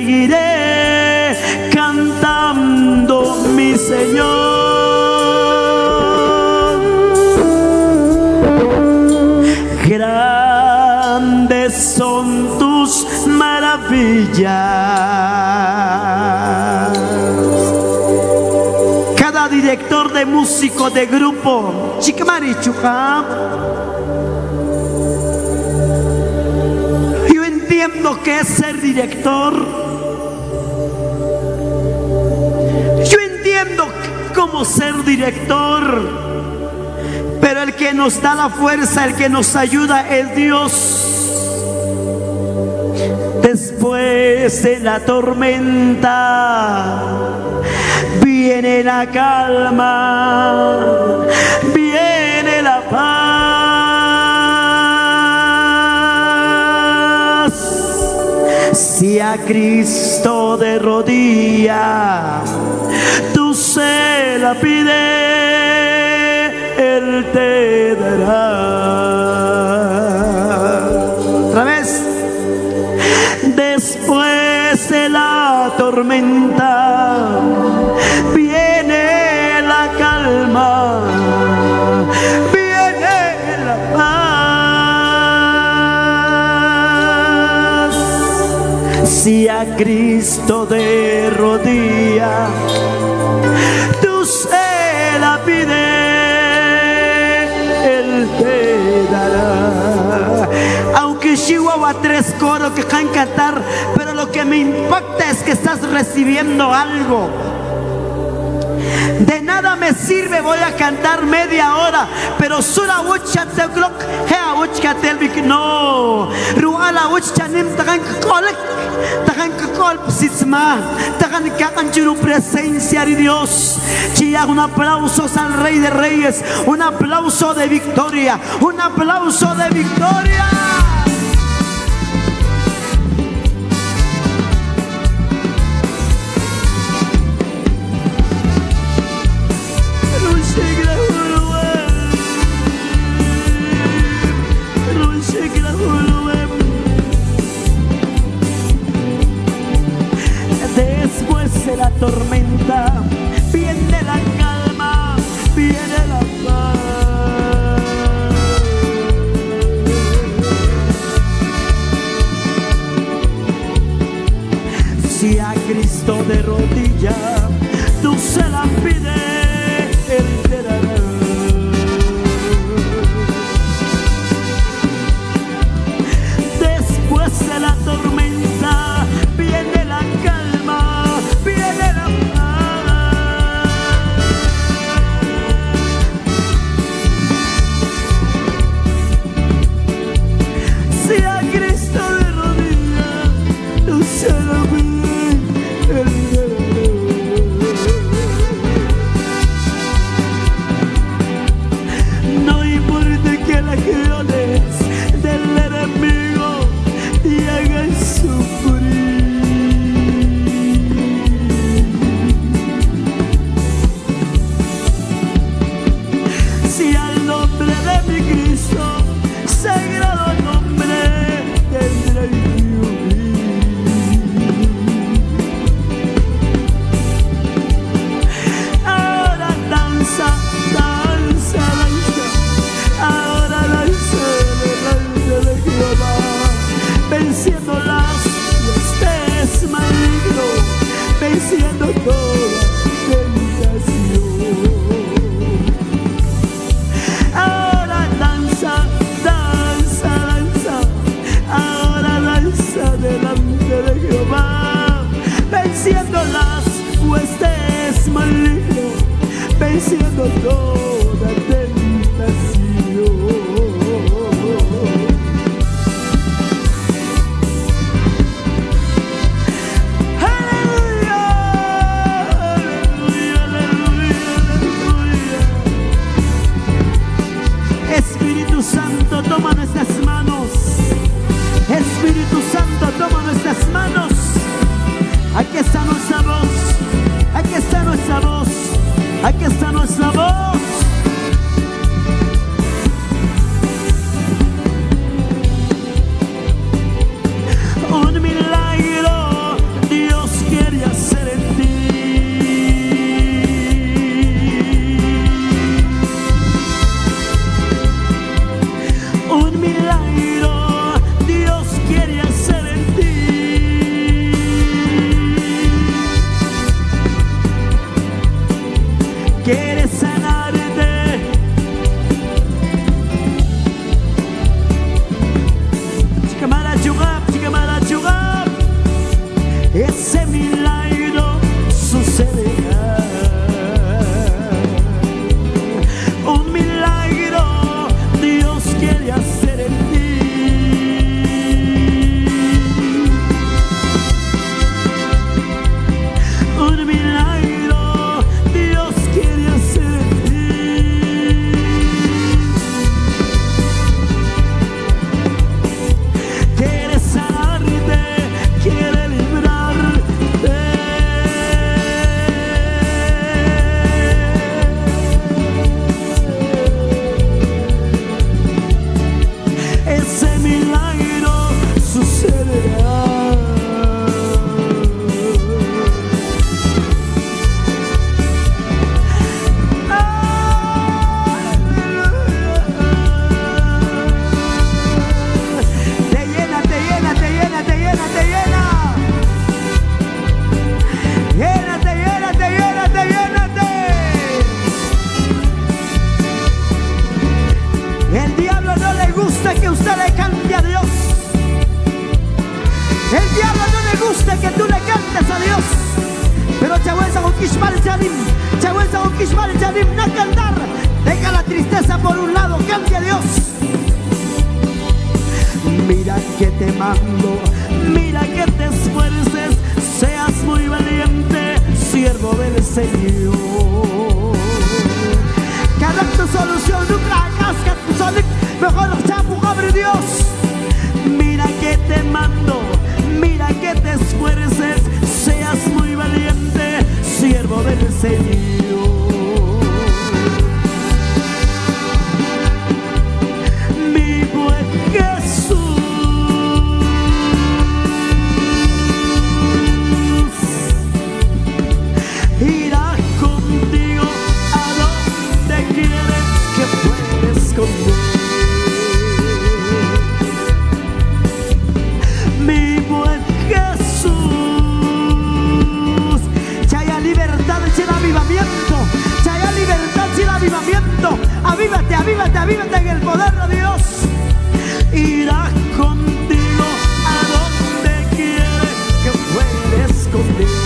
seguiré cantando, mi Señor. Grandes son tus maravillas. Cada director de músico de grupo, Chikamarichuka, yo entiendo que es ser director. Yo entiendo cómo ser director. Pero el que nos da la fuerza, el que nos ayuda es Dios. Después de la tormenta viene la calma, viene la paz. Si a Cristo de rodillas tú se la pides, Él te dará. Otra vez. Después de la tormenta viene la calma, viene la paz. Si a Cristo de rodillas tú se la pides, te dará. Aunque Chihuahua 3 coros que van a cantar, pero lo que me impacta es que estás recibiendo algo. De nada me sirve, voy a cantar media hora, pero sura wuchate glock hea wuchatelvik no ruala wuchanim tagan kol sisma tagan kakanchuru presencia de Dios. Chilla, un aplauso al Rey de Reyes, un aplauso de victoria, un aplauso de victoria. Después de la tormenta viene la calma, viene la paz. Si a Cristo de rodillas tú se la pides, Él te dará. Después de la tormenta viene la calma, viene la paz. Si a Cristo de rodillas tú se la pides, Él te dará. No importa que las acciones del enemigo te hagan sufrir. Si al nombre de mi Cristo, sagrado nombre, tendré que huir. Ahora danza, danza, danza. Ahora danza delante de Jehová, venciendo las huestes malignas, venciendo toda tentación. Ahora danza, danza, danza. Ahora danza delante de Jehová, venciendo las huestes malignas, venciendo toda tentación. Aleluya, aleluya, aleluya, aleluya. Espíritu Santo, toma nuestras manos. Espíritu Santo, toma nuestras manos. Aquí está nuestra voz. Aquí está nuestra voz. Aquí está nuestra voz. a cantar. Deja la tristeza por un lado, cante a Dios. Mira que te mando, mira que te esfuerces, seas muy valiente, siervo del Señor. Cada tu solución nunca hagas que tu solución, mejor los chapos abre Dios. Mira que te mando, mira que te esfuerces, seas muy valiente, siervo del Señor. Mi buen Jesús irá contigo a donde quiere que puedes conmigo. Mi buen Jesús, si haya libertad, si haya avivamiento, si haya libertad, si haya avivamiento, avívate, avívate, avívate en el poder de Dios. Irá contigo a donde quiere que puedes conmigo.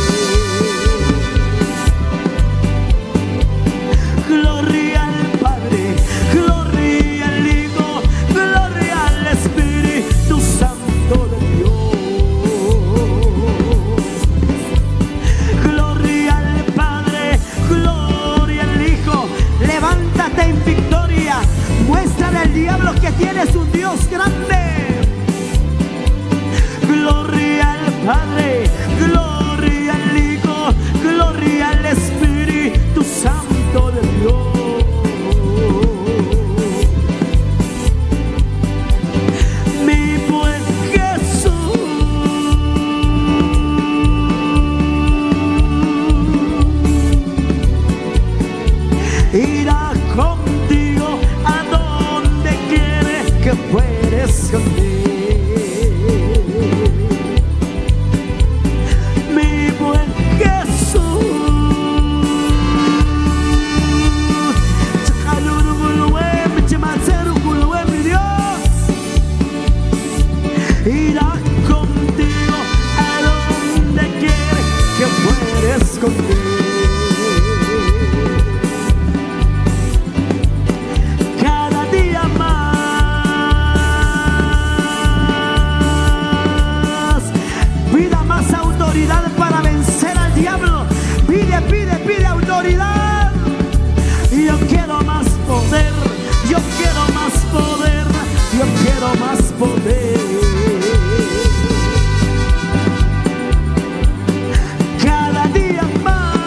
Gloria al Padre, gloria al Hijo, gloria al Espíritu Santo de Dios. Gloria al Padre, gloria al Hijo. Levántate en victoria, muéstrale al diablo que tienes un Dios grande. Gloria al Padre, gloria al Hijo, gloria al Espíritu Santo de Dios. Mi buen Jesús irá contigo a donde quiere que puedes conmigo. Mi buen Jesús, mi Dios, irá contigo a donde quiere que puedes conmigo. Cada día más, pida más autoridad para vencer al diablo. Pide, pide, pide autoridad. Yo quiero más poder, yo quiero más poder, yo quiero más poder. Cada día más.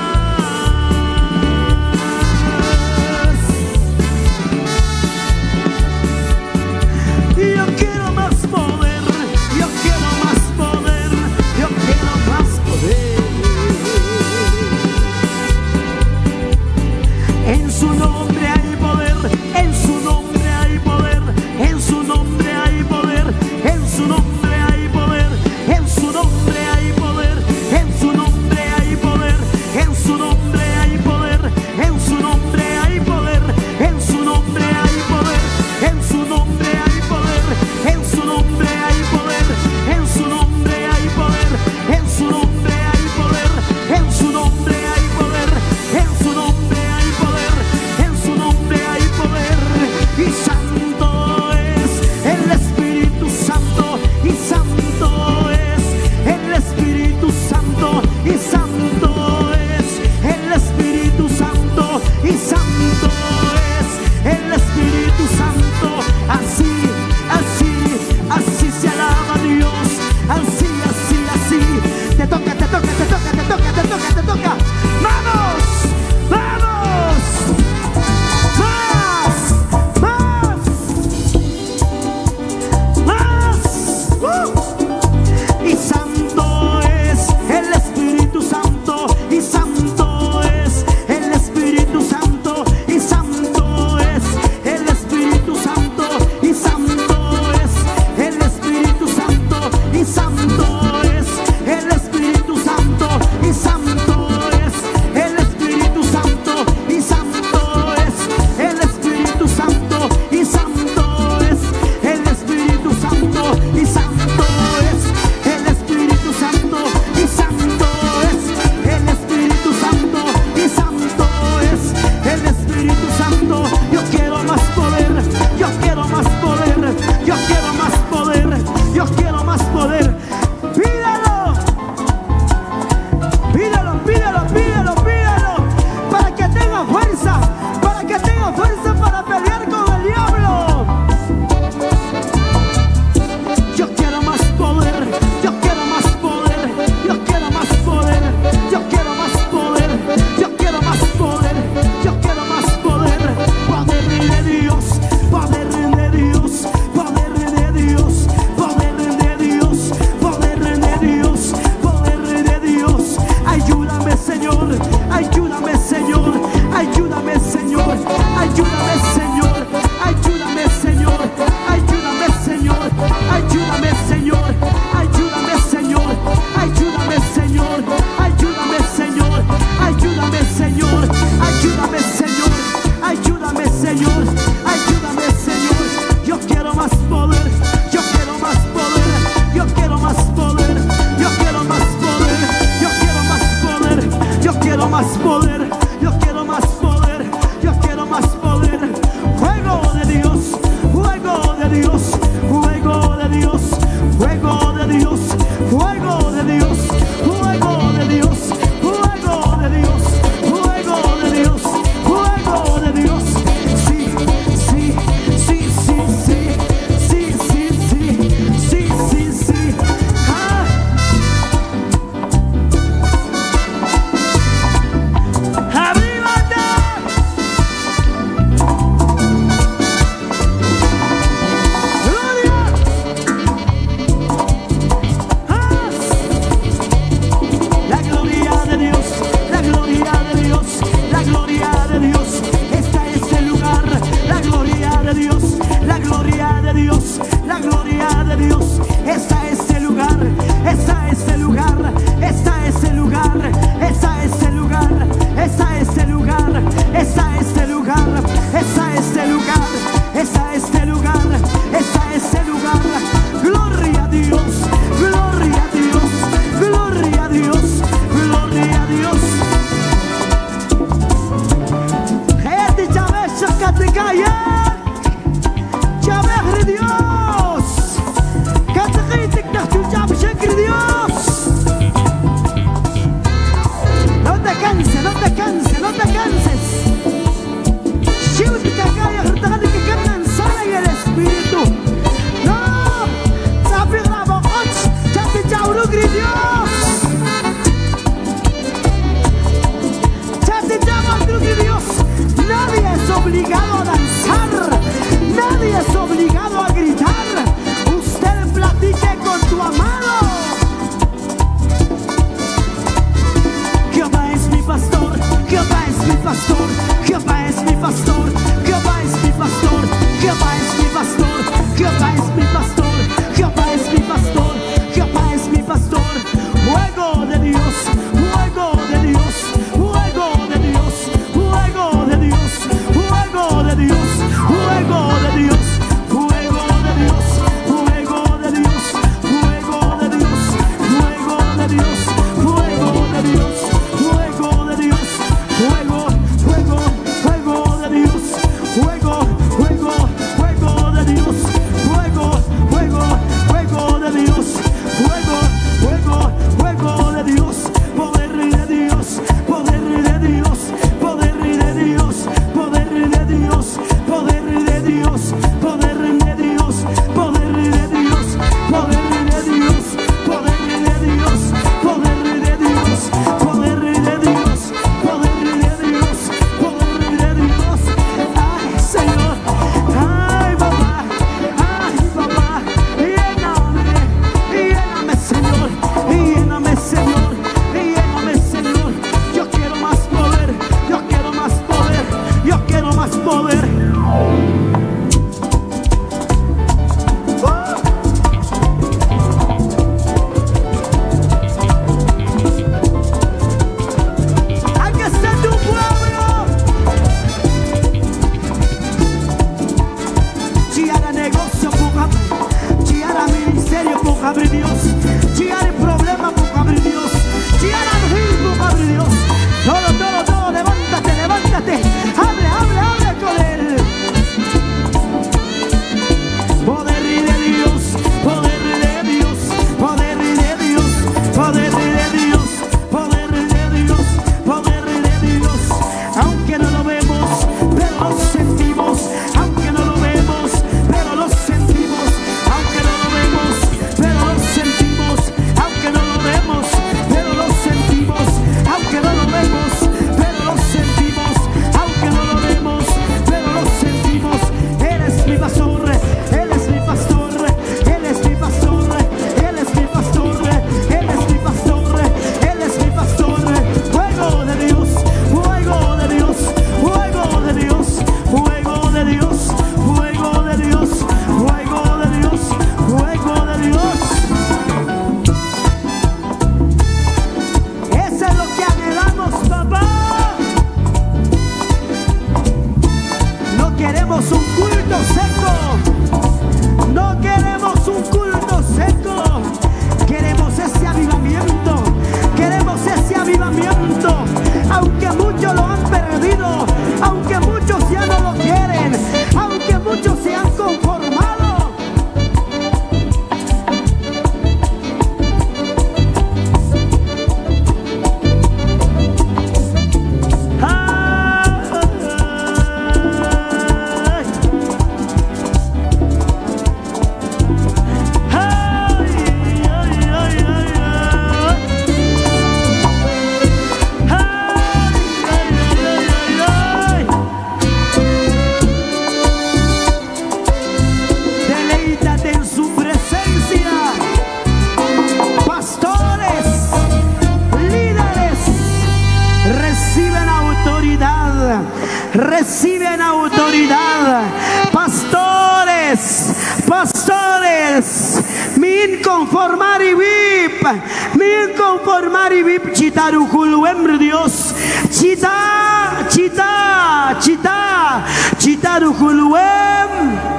Señor, ayúdame, Señor, ayúdame, Señor, ayúdame, Señor, ayúdame, Señor, ayúdame, Señor, ayúdame, Señor, ayúdame, Señor, ayúdame, Señor, ayúdame, Señor, ayúdame, Señor, ayúdame, Señor, ayúdame, Señor, ayúdame, Señor. Yo quiero más poder, yo quiero más poder, yo quiero más poder, yo quiero más poder, yo quiero más poder, yo quiero más poder, yo quiero más poder, yo quiero más poder. reciben autoridad. Pastores, pastores, min conformari vip, chitaru kulwem Dios, chitaru kulwem.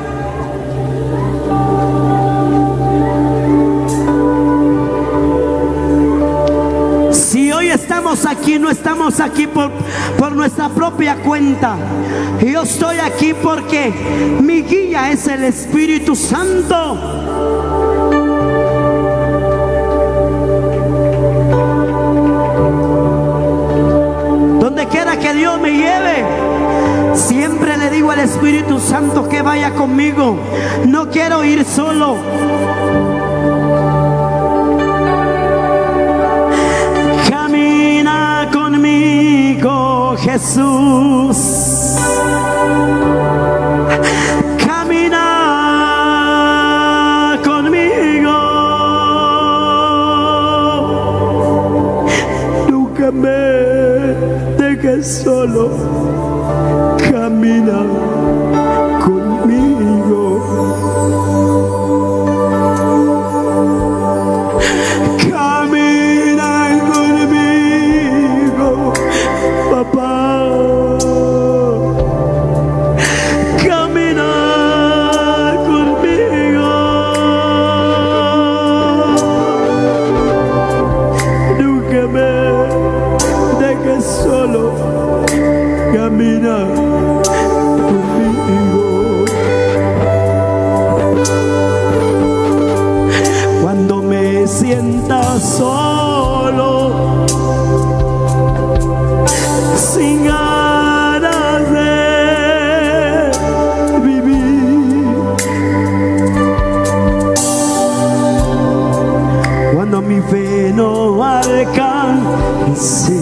Si hoy estamos aquí, no estamos aquí por nuestra propia cuenta. Yo estoy aquí porque mi guía es el Espíritu Santo. Donde quiera que Dios me lleve, siempre le digo al Espíritu Santo que vaya conmigo. No quiero ir solo. Camina conmigo, Jesús. Camina conmigo. Nunca me dejes solo. Camina conmigo. Camina conmigo. Cuando me sienta solo, sin ganas de vivir, cuando mi fe no alcance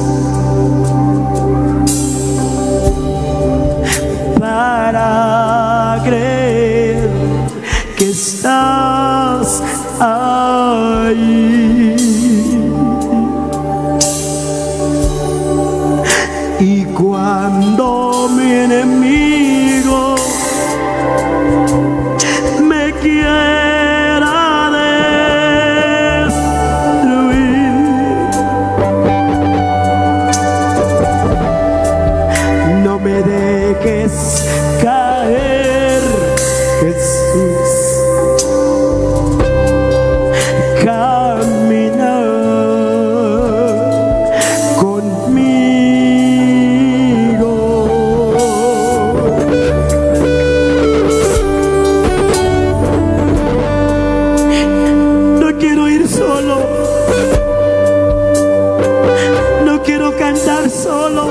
para creer que estás ahí, y cuando mi enemigo me quiera destruir, no me dejes caer, Jesús. Camina conmigo. No quiero ir solo. No quiero cantar solo.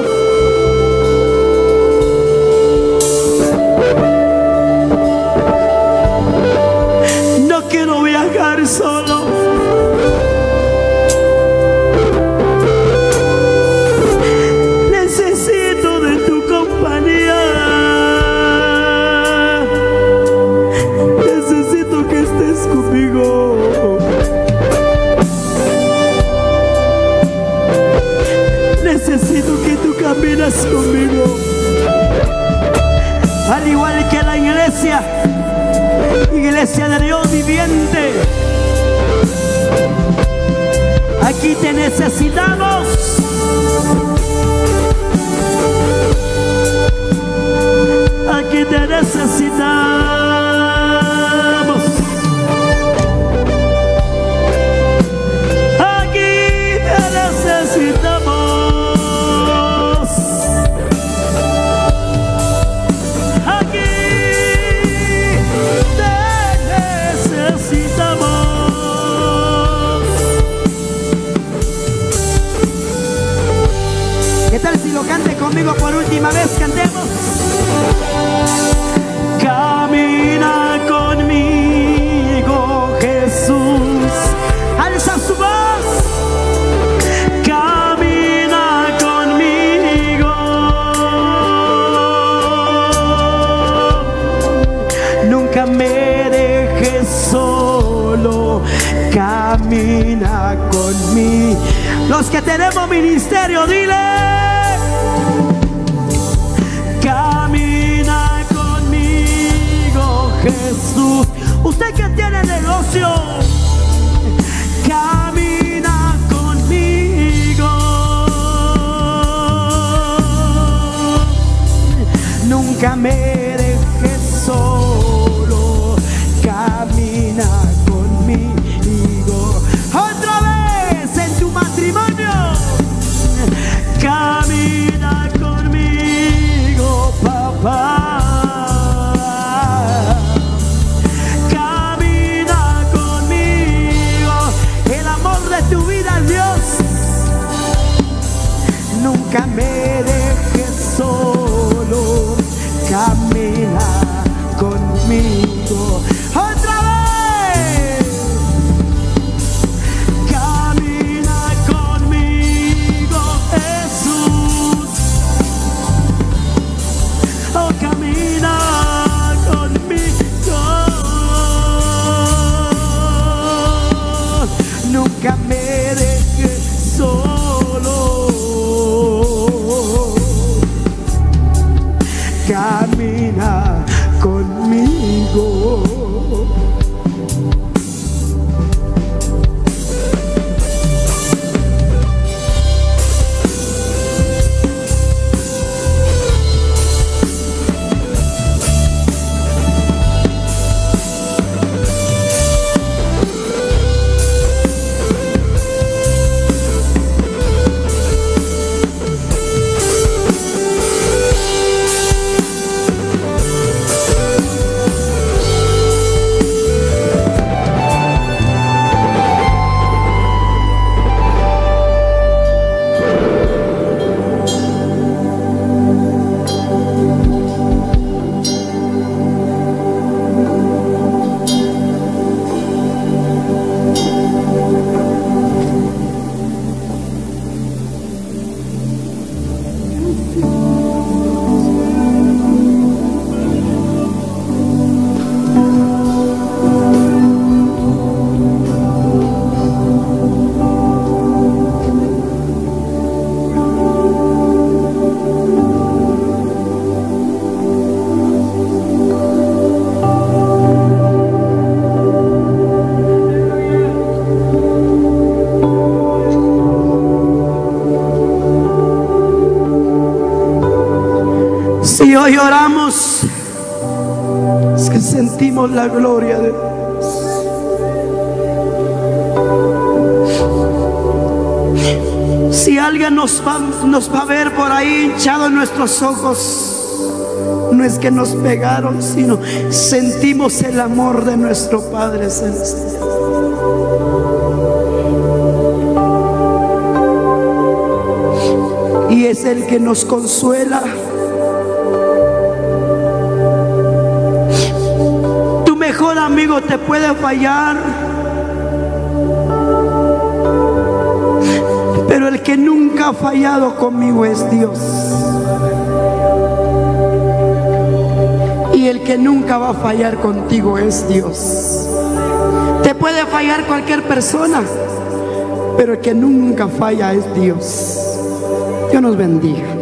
Solo. Necesito de tu compañía. Necesito que estés conmigo. Necesito que tú caminas conmigo. Al igual que la iglesia de Dios viviente. Aquí te necesitamos. Aquí te necesitamos. Aquí te necesitamos. Aquí te necesitamos. ¿Qué tal si lo cante conmigo por última vez? Cantemos. Camina conmigo, Jesús. Alza su voz. Camina conmigo. Nunca me dejes solo. Camina conmigo. Los que tenemos ministerio, dile. Jesús. Usted que tiene negocio, camina conmigo. Nunca me dejes solo, camina conmigo. Otra vez en tu matrimonio, camina conmigo, papá. Camina conmigo, el amor de tu vida, Dios. Nunca me dejes solo, camina conmigo. Otra vez, camina conmigo, Jesús. Oh, camina conmigo. Nunca me dejes solo, camina conmigo. Si hoy oramos, es que sentimos la gloria de Dios. Si alguien nos va a ver por ahí hinchado en nuestros ojos, no es que nos pegaron, sino sentimos el amor de nuestro Padre Celestial. Y es el que nos consuela. Tu mejor amigo te puede fallar, pero el que nunca ha fallado conmigo es Dios. Y el que nunca va a fallar contigo es Dios. Te puede fallar cualquier persona, pero el que nunca falla es Dios. Dios nos bendiga.